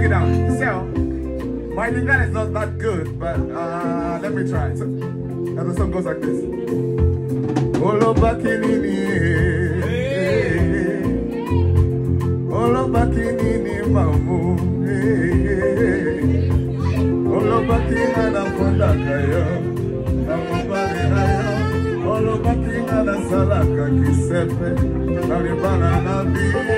it down. So, my Lingala is not that good, but let me try. So, and the song goes like this. Olo bakinini, olo bakinini mamu, olo bakina na fonda kayo, na mubali ayo, olo bakina na salaka kisepe, na ribana na bi.